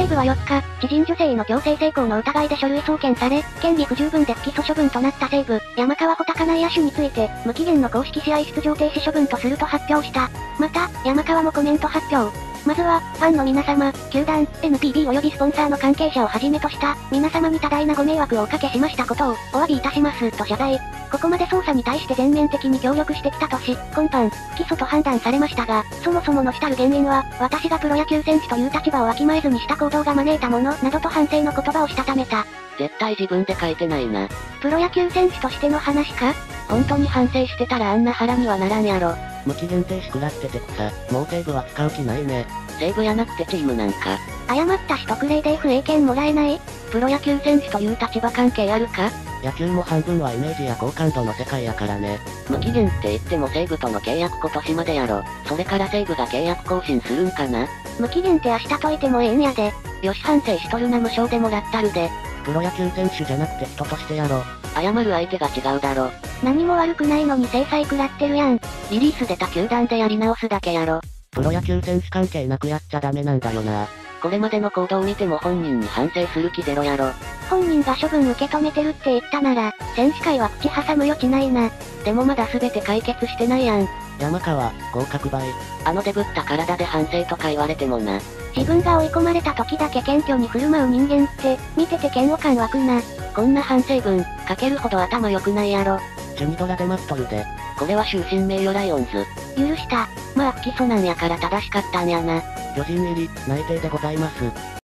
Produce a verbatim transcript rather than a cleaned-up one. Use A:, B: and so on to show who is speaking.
A: 西部はよっか、知人女性への強制性交の疑いで書類送検され、嫌疑不十分で不起訴処分となった西部、山川穂高内野手について、無期限の公式試合出場停止処分とすると発表した。また、山川もコメント発表。まずは、ファンの皆様、球団、エヌピービー 及びスポンサーの関係者をはじめとした、皆様に多大なご迷惑をおかけしましたことを、お詫びいたします、と謝罪。ここまで捜査に対して全面的に協力してきたとし、今般、不起訴と判断されましたが、そもそもの主たる原因は、私がプロ野球選手という立場をわきまえずにした行動が招いたもの、などと反省の言葉をしたためた。
B: 絶対自分で書いてないな。
A: プロ野球選手としての話か？
B: 本当に反省してたらあんな腹にはならんやろ。無期限停止食らってて草、もう西武は使う気ないね。西武やなくてチームなんか。
A: 誤った取得例で エフエー 権もらえない？
B: プロ野球選手という立場関係あるか？
C: 野球も半分はイメージや好感度の世界やからね。
B: 無期限って言っても西武との契約今年までやろ。それから西武が契約更新するんかな？
A: 無期限って明日解いてもええんやで。
B: よし反省しとるな無償でもらったるで。
C: プロ野球選手じゃなくて人としてやろ。
B: 謝る相手が違うだろ。
A: 何も悪くないのに制裁食らってるやん。
B: リリース出た球団でやり直すだけやろ。
C: プロ野球選手関係なくやっちゃダメなんだよな。
B: これまでの行動を見ても本人に反省する気ゼロやろ。
A: 本人が処分受け止めてるって言ったなら、選手会は口挟む余地ないな。
B: でもまだ全て解決してないやん。
C: 山川、合格倍。
B: あのデブった体で反省とか言われてもな。
A: 自分が追い込まれた時だけ謙虚に振る舞う人間って、見てて嫌悪感湧くな。
B: こんな反省文、書けるほど頭良くないやろ。
C: 趣味ドラで待っとるで。
B: これは終身名誉ライオンズ。
A: 許した。
B: まあ不起訴なんやから正しかったんやな。
C: 巨人入り、内定でございます。